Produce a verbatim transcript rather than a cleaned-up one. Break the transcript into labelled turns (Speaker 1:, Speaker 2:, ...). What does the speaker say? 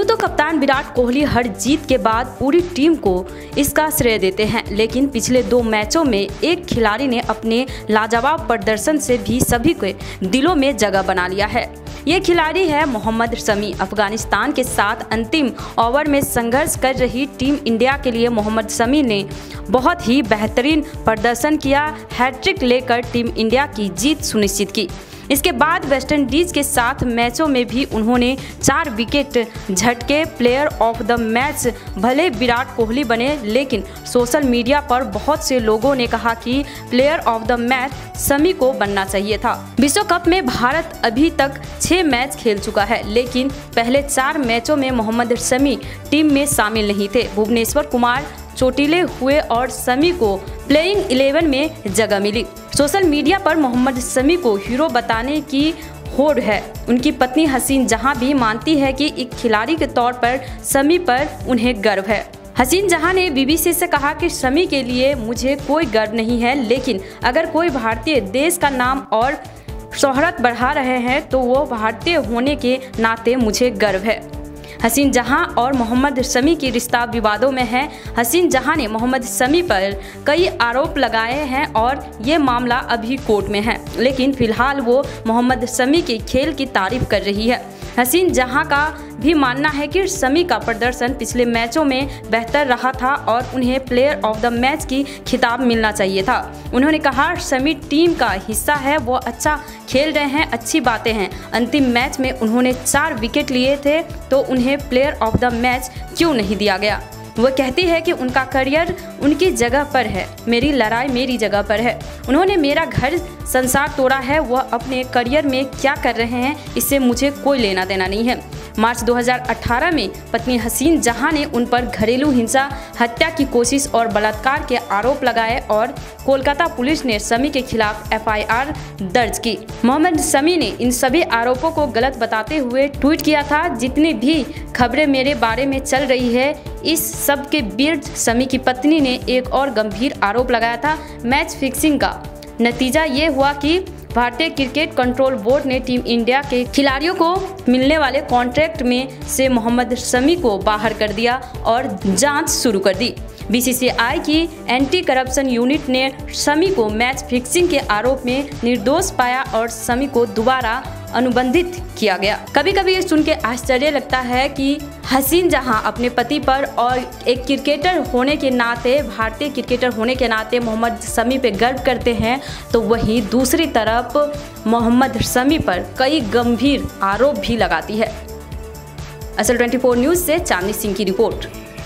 Speaker 1: यूं तो कप्तान विराट कोहली हर जीत के बाद पूरी टीम को इसका श्रेय देते हैं, लेकिन पिछले दो मैचों में एक खिलाड़ी ने अपने लाजवाब प्रदर्शन से भी सभी के दिलों में जगह बना लिया है। ये खिलाड़ी है मोहम्मद शमी। अफगानिस्तान के साथ अंतिम ओवर में संघर्ष कर रही टीम इंडिया के लिए मोहम्मद शमी ने बहुत ही बेहतरीन प्रदर्शन किया। हैट्रिक लेकर टीम इंडिया की जीत सुनिश्चित की। इसके बाद वेस्टइंडीज के साथ मैचों में भी उन्होंने चार विकेट झटके। प्लेयर ऑफ द मैच भले विराट कोहली बने, लेकिन सोशल मीडिया पर बहुत से लोगों ने कहा कि player of the match Shami को बनना चाहिए था। विश्व कप में भारत अभी तक छह मैच खेल चुका है, लेकिन पहले चार मैचों में मोहम्मद शमी टीम में शामिल नहीं थे। भुवनेश्वर कुमार चोटिले हुए और शमी को प्लेइंग इलेवन में जगह मिली। सोशल मीडिया पर मोहम्मद शमी को हीरो बताने की होड़ है। उनकी पत्नी हसीन जहां भी मानती है कि एक खिलाड़ी के तौर पर शमी पर उन्हें गर्व है। हसीन जहां ने बीबीसी से कहा कि शमी के लिए मुझे कोई गर्व नहीं है, लेकिन अगर कोई भारतीय देश का नाम और शोहरत बढ़ा रहे हैं तो वो भारतीय होने के नाते मुझे गर्व है। हसीन जहां और मोहम्मद शमी की रिश्ता विवादों में है। हसीन जहां ने मोहम्मद शमी पर कई आरोप लगाए हैं और ये मामला अभी कोर्ट में है, लेकिन फिलहाल वो मोहम्मद शमी के खेल की तारीफ कर रही है। हसीन जहां का भी मानना है कि शमी का प्रदर्शन पिछले मैचों में बेहतर रहा था और उन्हें प्लेयर ऑफ द मैच की खिताब मिलना चाहिए था। उन्होंने कहा, शमी टीम का हिस्सा है, वो अच्छा खेल रहे हैं, अच्छी बातें हैं। अंतिम मैच में उन्होंने चार विकेट लिए थे, तो उन्हें प्लेयर ऑफ द मैच क्यों नहीं दिया गया। वो कहती है कि उनका करियर उनकी जगह पर है, मेरी लड़ाई मेरी जगह पर है। उन्होंने मेरा घर संसार तोड़ा है, वह अपने करियर में क्या कर रहे हैं इससे मुझे कोई लेना देना नहीं है। मार्च दो हज़ार अठारह में पत्नी हसीन जहां ने उन पर घरेलू हिंसा, हत्या की कोशिश और बलात्कार के आरोप लगाए और कोलकाता पुलिस ने शमी के खिलाफ एफ आई आर दर्ज की। मोहम्मद शमी ने इन सभी आरोपों को गलत बताते हुए ट्वीट किया था, जितनी भी खबरें मेरे बारे में चल रही है इस सब के बीच शमी की पत्नी ने एक और गंभीर आरोप लगाया था, मैच फिक्सिंग का। नतीजा ये हुआ कि भारतीय क्रिकेट कंट्रोल बोर्ड ने टीम इंडिया के खिलाड़ियों को मिलने वाले कॉन्ट्रैक्ट में से मोहम्मद शमी को बाहर कर दिया और जांच शुरू कर दी। बी सी सी आई की एंटी करप्शन यूनिट ने शमी को मैच फिक्सिंग के आरोप में निर्दोष पाया और शमी को दोबारा अनुबंधित किया गया। कभी कभी ये सुन के आश्चर्य लगता है कि हसीन जहां अपने पति पर और एक क्रिकेटर होने के नाते, भारतीय क्रिकेटर होने के नाते मोहम्मद शमी पे गर्व करते हैं, तो वहीं दूसरी तरफ मोहम्मद शमी पर कई गंभीर आरोप भी लगाती है। असल चौबीस न्यूज़ से चांदनी सिंह की रिपोर्ट।